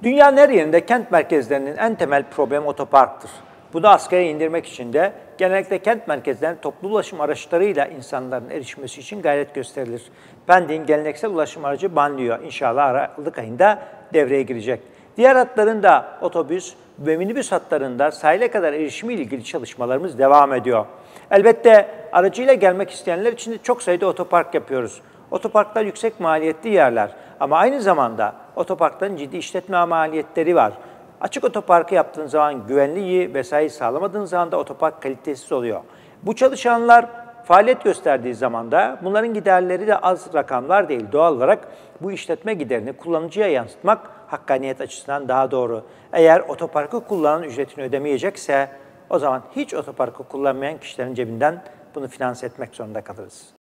Dünyanın her yerinde kent merkezlerinin en temel problemi otoparktır. Bunu askıya indirmek için de genellikle kent merkezlerine toplu ulaşım araçlarıyla insanların erişmesi için gayret gösterilir. Pendik'in geleneksel ulaşım aracı banliyö inşallah Aralık ayında devreye girecek. Diğer hatların da otobüs ve minibüs hatlarında sahile kadar erişimiyle ilgili çalışmalarımız devam ediyor. Elbette aracıyla gelmek isteyenler için de çok sayıda otopark yapıyoruz. Otoparklar yüksek maliyetli yerler ama aynı zamanda otoparkların ciddi işletme maliyetleri var. Açık otoparkı yaptığın zaman güvenliği vesaire sağlamadığın zaman da otopark kalitesiz oluyor. Bu çalışanlar faaliyet gösterdiği zaman da bunların giderleri de az rakamlar değil. Doğal olarak bu işletme giderini kullanıcıya yansıtmak hakkaniyet açısından daha doğru. Eğer otoparkı kullanan ücretini ödemeyecekse o zaman hiç otoparkı kullanmayan kişilerin cebinden bunu finanse etmek zorunda kalırız.